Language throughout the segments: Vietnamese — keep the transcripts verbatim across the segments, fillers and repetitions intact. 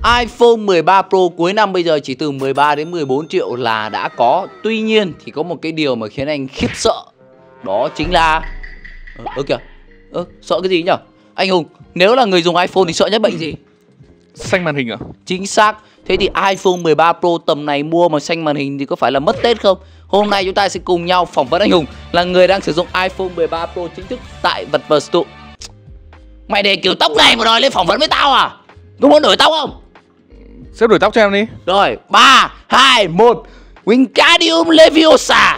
iPhone mười ba Pro cuối năm bây giờ chỉ từ mười ba đến mười bốn triệu là đã có. Tuy nhiên thì có một cái điều mà khiến anh khiếp sợ. Đó chính là Ơ ờ, kìa Ơ sợ cái gì nhỉ? Anh Hùng, nếu là người dùng iPhone thì sợ nhất bệnh gì? Xanh màn hình à? Chính xác. Thế thì iPhone mười ba Pro tầm này mua mà xanh màn hình thì có phải là mất Tết không? Hôm nay chúng ta sẽ cùng nhau phỏng vấn anh Hùng, là người đang sử dụng iPhone mười ba Pro chính thức tại Vật Vờ Studio. Mày để kiểu tóc này mà đòi lên phỏng vấn với tao à? Có muốn đổi tóc không? Sếp đổi tóc cho em đi. Rồi, ba, hai, một. Wingardium Leviosa.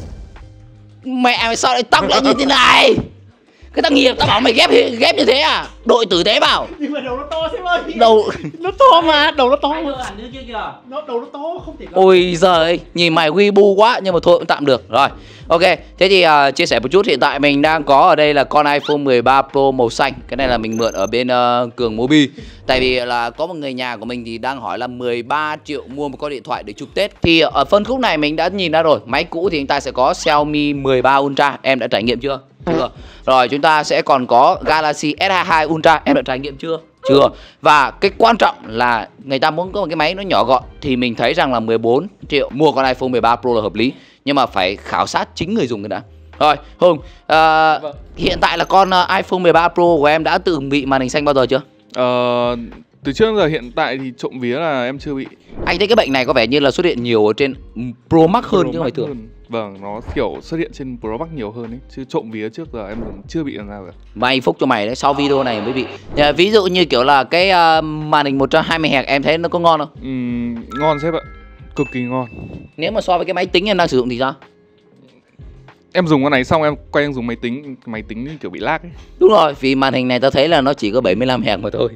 Mẹ mày sao lại tóc lại như thế này? Cái thằng nghiệp tao bảo mày ghép ghép như thế à? Đội tử tế vào. Nhưng mà đầu nó to sếp ơi. Đầu nó to mà, đầu nó to. Anh hẳn như kia kìa. Nó đầu nó to không thể. Ôi giời, nhìn mày Weibo quá nhưng mà thôi cũng tạm được. Rồi. Ok, thế thì uh, chia sẻ một chút, hiện tại mình đang có ở đây là con iPhone mười ba Pro màu xanh. Cái này là mình mượn ở bên uh, Cường Mobi. Tại vì là có một người nhà của mình thì đang hỏi là mười ba triệu mua một con điện thoại để chụp Tết. Thì ở phân khúc này mình đã nhìn ra rồi. Máy cũ thì chúng ta sẽ có Xiaomi mười ba Ultra. Em đã trải nghiệm chưa? Chưa. Rồi chúng ta sẽ còn có Galaxy S hai mươi hai Ultra. Em đã trải nghiệm chưa? Chưa. Và cái quan trọng là người ta muốn có một cái máy nó nhỏ gọn thì mình thấy rằng là mười bốn triệu mua con iPhone mười ba Pro là hợp lý. Nhưng mà phải khảo sát chính người dùng cái đã. Rồi, Hùng, à, vâng. Hiện tại là con iPhone mười ba Pro của em đã tự bị màn hình xanh bao giờ chưa? Ờ, từ trước đến giờ hiện tại thì trộm vía là em chưa bị. Anh thấy cái bệnh này có vẻ như là xuất hiện nhiều ở trên Pro Max hơn chứ không phải thường. Vâng, nó kiểu xuất hiện trên Pro Max nhiều hơn ấy. Chứ trộm vía trước giờ em chưa bị lần nào cả. May phúc cho mày đấy, sau video này mới bị. Ví dụ như kiểu là cái uh, màn hình một trăm hai mươi héc em thấy nó có ngon không? Uhm, ngon sếp ạ. Cực kỳ ngon. Nếu mà so với cái máy tính em đang sử dụng thì sao? Em dùng con này xong em quay em dùng máy tính, máy tính kiểu bị lag ấy. Đúng rồi, vì màn hình này tao thấy là nó chỉ có bảy mươi lăm héc mà thôi.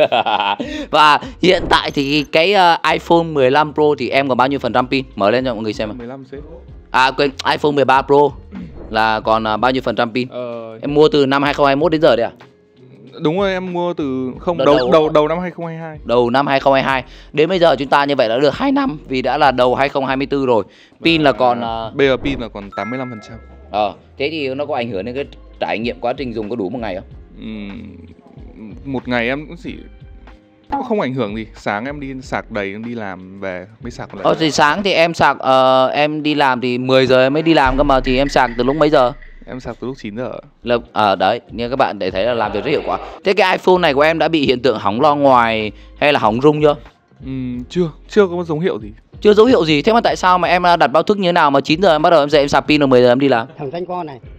Và hiện tại thì cái uh, iPhone mười lăm Pro thì em còn bao nhiêu phần trăm pin? Mở lên cho mọi người xem. mười lăm sếp. À quên, iPhone mười ba Pro là còn uh, bao nhiêu phần trăm pin? Ờ... Em mua từ năm hai không hai mốt đến giờ đấy à? Đúng rồi, em mua từ không đầu đầu đầu, đầu, đầu năm hai không hai hai. Đầu năm hai không hai hai. Đến bây giờ chúng ta như vậy đã được hai năm vì đã là đầu hai không hai tư rồi. Pin là còn uh... bây giờ pin là còn tám mươi lăm phần trăm. Ờ, thế thì nó có ảnh hưởng đến cái trải nghiệm quá trình dùng có đủ một ngày không? Uhm, một ngày em cũng chỉ không ảnh hưởng gì. Sáng em đi sạc đầy, em đi làm về mới sạc lại. Ờ thì sáng thì em sạc uh, em đi làm thì mười giờ em mới đi làm cơ mà, thì em sạc từ lúc mấy giờ? Em sạc từ lúc chín giờ. Là à, đấy, như các bạn để thấy là làm việc rất hiệu quả. Thế cái iPhone này của em đã bị hiện tượng hỏng loa ngoài hay là hỏng rung chưa? Uhm, chưa, chưa có dấu hiệu gì. Chưa dấu hiệu gì. Thế mà tại sao mà em đặt báo thức như thế nào mà chín giờ em bắt đầu em dậy em sạc pin rồi mười giờ em đi làm? Thằng danh con này.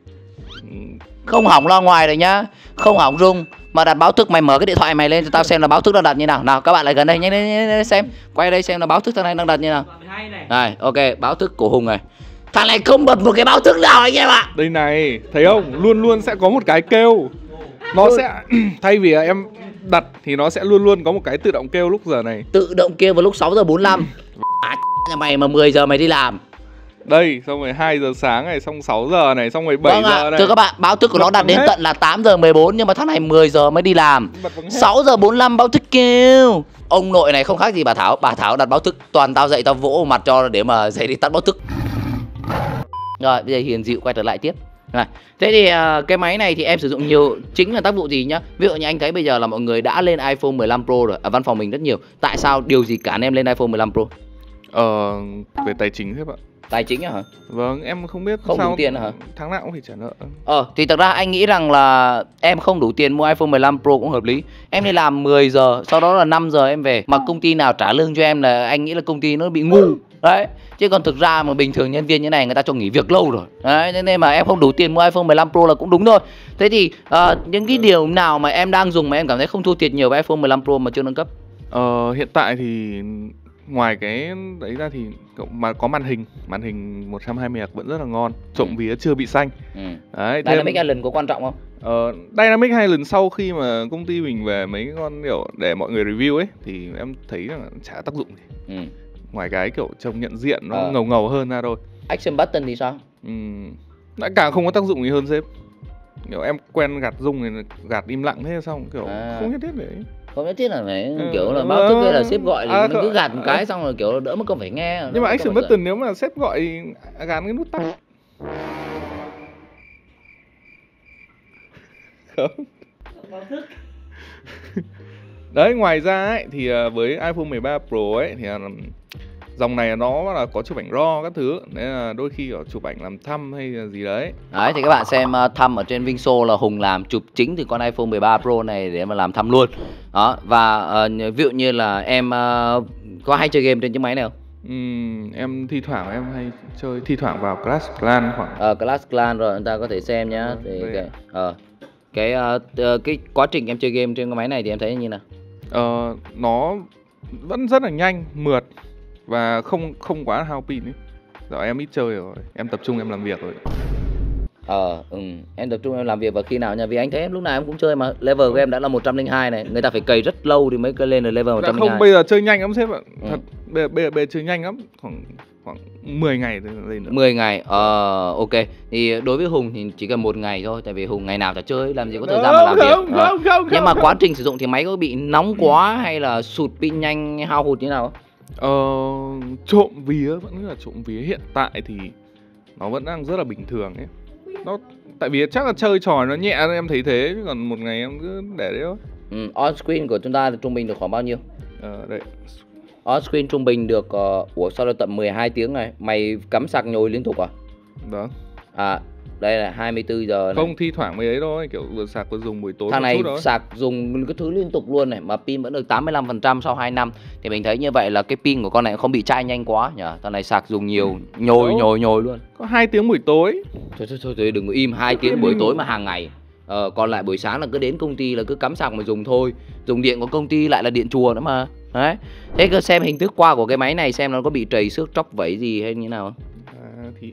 Không hỏng loa ngoài rồi nhá, không hỏng rung mà đặt báo thức. Mày mở cái điện thoại mày lên cho tao xem là báo thức đang đặt như nào. Nào các bạn lại gần đây nhanh lên xem, quay đây xem là báo thức thằng này đang đặt như nào. Này, ok, báo thức của Hùng này. Thằng này không bật một cái báo thức nào anh em ạ. Đây này, thấy không? Luôn luôn sẽ có một cái kêu. Nó sẽ thay vì em đặt thì nó sẽ luôn luôn có một cái tự động kêu lúc giờ này. Tự động kêu vào lúc sáu giờ bốn mươi lăm. À, nhà mày mà mười giờ mày đi làm. Đây, xong rồi hai giờ sáng này, xong sáu giờ này, xong rồi bảy vâng giờ à, này. thưa các bạn, báo thức của nó đặt đến hết. Tận là tám giờ mười bốn nhưng mà thằng này mười giờ mới đi làm. sáu giờ bốn mươi lăm báo thức kêu. Ông nội này không khác gì bà Thảo. Bà Thảo đặt báo thức toàn tao dậy tao vỗ mặt cho để mà dậy đi tắt báo thức. Rồi bây giờ Hiền dịu quay trở lại tiếp. Rồi. Thế thì uh, cái máy này thì em sử dụng nhiều chính là tác vụ gì nhá? Ví dụ như anh thấy bây giờ là mọi người đã lên iPhone mười lăm Pro rồi. Ở văn phòng mình rất nhiều. Tại sao điều gì cản em lên iPhone mười lăm Pro? Ờ, về tài chính thế bạn. Tài chính hả? Vâng, em không biết không sao đủ tiền hả? Tháng nào cũng phải trả nợ. Ờ, thì thật ra anh nghĩ rằng là em không đủ tiền mua iPhone mười lăm Pro cũng hợp lý. Em đi làm mười giờ, sau đó là năm giờ em về. Mà công ty nào trả lương cho em là anh nghĩ là công ty nó bị ngu. Đấy, chứ còn thực ra mà bình thường nhân viên như này người ta cho nghỉ việc lâu rồi. Đấy, nên mà em không đủ tiền mua iPhone mười lăm Pro là cũng đúng thôi. Thế thì uh, những cái điều nào mà em đang dùng mà em cảm thấy không thua thiệt nhiều với iPhone mười lăm Pro mà chưa nâng cấp? Ờ, hiện tại thì ngoài cái đấy ra thì mà có màn hình, màn hình một trăm hai mươi héc vẫn rất là ngon, trộm vía chưa bị xanh. Ừ. Đấy, Dynamic Island có quan trọng không? Ờ, Dynamic Island sau khi mà công ty mình về mấy cái con kiểu để mọi người review ấy thì em thấy là chả tác dụng gì. Ừ. Ngoài cái kiểu trông nhận diện nó ờ. ngầu ngầu hơn ra thôi. Action button thì sao? Ừ. Đã càng không có tác dụng gì hơn sếp. Kiểu em quen gạt rung thì gạt im lặng thế xong kiểu à. không nhất thiết để không nhất thiết là phải ừ, kiểu là báo thức hay là sếp gọi thì à, mình cứ gạt một cái xong rồi kiểu đỡ mất công phải nghe. Nhưng mà action button nếu mà sếp gọi thì gạt cái nút tắt. Không. Báo thức. Đấy, ngoài ra ấy thì với iPhone mười ba Pro ấy thì dòng này nó là có chụp ảnh RAW các thứ, nên là đôi khi ở chụp ảnh làm thăm hay là gì đấy. Đấy thì các bạn xem uh, thăm ở trên Vingso là Hùng làm chụp chính từ con iPhone mười ba Pro này để mà làm thăm luôn. Đó, và uh, ví dụ như là em uh, có hay chơi game trên chiếc máy này không? Uhm, em thi thoảng em hay chơi, thi thoảng vào Clash Clan khoảng. Ờ uh, Clash Clan rồi, người ta có thể xem nhá. Ừ, thì cái ờ uh, cái uh, cái quá trình em chơi game trên cái máy này thì em thấy như nào? Ờ uh, nó vẫn rất là nhanh, mượt và không không quá hao pin ấy. Giờ em ít chơi rồi, em tập trung em làm việc rồi. Ờ, ừ, em tập trung em làm việc và khi nào nha, vì anh thấy em lúc nào em cũng chơi mà level của em đã là một trăm lẻ hai này, người ta phải cày rất lâu thì mới lên được level một trăm lẻ hai. Không, bây giờ chơi nhanh lắm sếp ạ. Ừ. Thật, bây giờ, bây giờ, bây giờ chơi nhanh lắm, khoảng khoảng mười ngày thì lên được. mười ngày, ờ, ok. Thì đối với Hùng thì chỉ cần một ngày thôi, tại vì Hùng ngày nào chả chơi, làm gì có thời gian mà làm không, việc. Không, ờ. không, không, Nhưng mà không. quá trình sử dụng thì máy có bị nóng quá hay là sụt pin nhanh, hao hụt như nào? Ờ, trộm vía, vẫn là trộm vía hiện tại thì nó vẫn đang rất là bình thường ấy. Nó tại vì chắc là chơi trò nó nhẹ nên em thấy thế, chứ còn một ngày em cứ để đấy thôi. Ừ, on screen của chúng ta thì trung bình được khoảng bao nhiêu? Ờ, đây. On screen trung bình được uh, ủa sao là tận mười hai tiếng này, mày cắm sạc nhồi liên tục à? Vâng. À, đây là hai mươi tư giờ này. Không, thi thoảng mới ấy thôi, kiểu vừa sạc vừa dùng buổi tối. Thằng này đó. sạc dùng cái thứ liên tục luôn này, mà pin vẫn được tám mươi lăm phần trăm sau hai năm. Thì mình thấy như vậy là cái pin của con này không bị chai nhanh quá nhỉ. Thằng này sạc dùng nhiều, nhồi Đâu. nhồi nhồi luôn. Có hai tiếng buổi tối. Thôi thôi thôi, thôi đừng có im, hai tiếng buổi tối mà hàng ngày. Ờ, còn lại buổi sáng là cứ đến công ty là cứ cắm sạc mà dùng thôi. Dùng điện của công ty lại là điện chùa nữa mà. Đấy. Thế cứ xem hình thức qua của cái máy này xem nó có bị trầy xước tróc vẫy gì hay như nào không? À, thì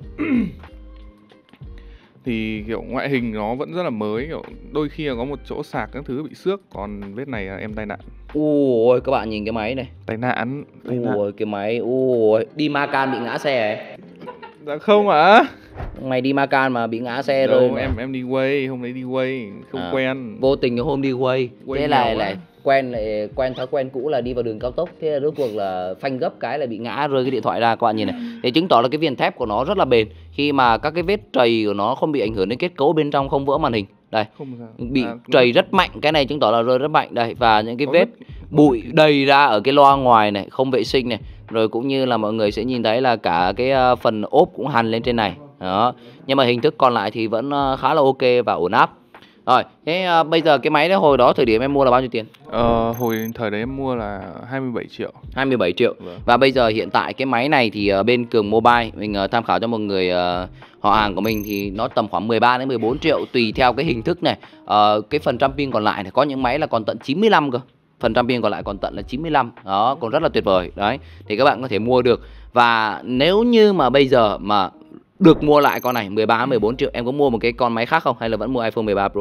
thì kiểu ngoại hình nó vẫn rất là mới, kiểu đôi khi là có một chỗ sạc các thứ bị xước, còn vết này là em tai nạn. Ui, các bạn nhìn cái máy này. Tai nạn. Tai nạn. Ui, cái máy, ui, đi Macan bị ngã xe ấy. Dạ không ạ. À? Mày đi Macan mà bị ngã xe Đâu, rồi. em em đi quay, hôm đấy đi quay, không à, quen. Vô tình cái hôm đi quay, Quay thế là nhiều lại quen lại quen thói quen cũ là đi vào đường cao tốc, thế là rốt cuộc là phanh gấp cái là bị ngã rơi cái điện thoại ra, các bạn nhìn này. Thế chứng tỏ là cái viền thép của nó rất là bền, khi mà các cái vết trầy của nó không bị ảnh hưởng đến kết cấu bên trong, không vỡ màn hình. Đây, bị à, trầy rất mạnh, cái này chứng tỏ là rơi rất mạnh đây, và những cái vết bụi đầy ra ở cái loa ngoài này, không vệ sinh này. Rồi cũng như là mọi người sẽ nhìn thấy là cả cái phần ốp cũng hằn lên trên này. Đó. Nhưng mà hình thức còn lại thì vẫn khá là ok và ổn áp. Rồi, thế uh, bây giờ cái máy đấy hồi đó thời điểm em mua là bao nhiêu tiền? Ờ, hồi thời đấy em mua là hai mươi bảy triệu. hai mươi bảy triệu. Vâng. Và bây giờ hiện tại cái máy này thì uh, bên Cường Mobile mình uh, tham khảo cho một người uh, họ hàng của mình thì nó tầm khoảng mười ba đến mười bốn triệu tùy theo cái hình thức này. Uh, cái phần trăm pin còn lại này, có những máy là còn tận chín mươi lăm cơ. Phần trăm pin còn lại còn tận là chín mươi lăm. Đó, còn rất là tuyệt vời. Đấy, thì các bạn có thể mua được. Và nếu như mà bây giờ mà được mua lại con này mười ba mười bốn triệu, em có mua một cái con máy khác không hay là vẫn mua iPhone mười ba Pro?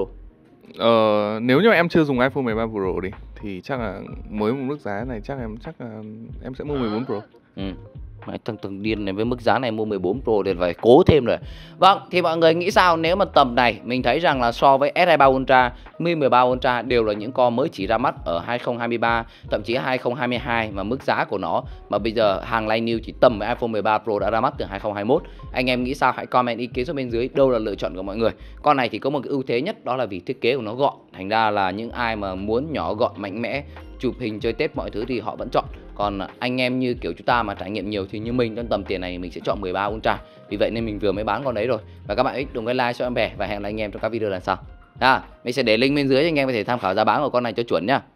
Ờ, nếu như em chưa dùng iPhone mười ba Pro đi thì chắc là mới một mức giá này chắc em chắc là em sẽ mua mười bốn Pro. Ừ. Máy thằng thằng điên này với mức giá này mua mười bốn Pro thì phải cố thêm rồi. Vâng, thì mọi người nghĩ sao nếu mà tầm này mình thấy rằng là so với S hai mươi ba Ultra, Mi mười ba Ultra đều là những con mới chỉ ra mắt ở hai không hai ba, thậm chí hai không hai hai, mà mức giá của nó mà bây giờ hàng line new chỉ tầm với iPhone mười ba Pro đã ra mắt từ hai không hai mốt. Anh em nghĩ sao? Hãy comment ý kiến xuống bên dưới đâu là lựa chọn của mọi người. Con này thì có một cái ưu thế nhất, đó là vì thiết kế của nó gọn. Thành ra là những ai mà muốn nhỏ gọn mạnh mẽ, chụp hình chơi Tết mọi thứ thì họ vẫn chọn. Còn anh em như kiểu chúng ta mà trải nghiệm nhiều thì như mình trong tầm tiền này mình sẽ chọn mười ba Ultra. Vì vậy nên mình vừa mới bán con đấy rồi. Và các bạn hãy đừng quên like cho em bè và hẹn gặp lại anh em trong các video lần sau. À, mình sẽ để link bên dưới cho anh em có thể tham khảo giá bán của con này cho chuẩn nhá.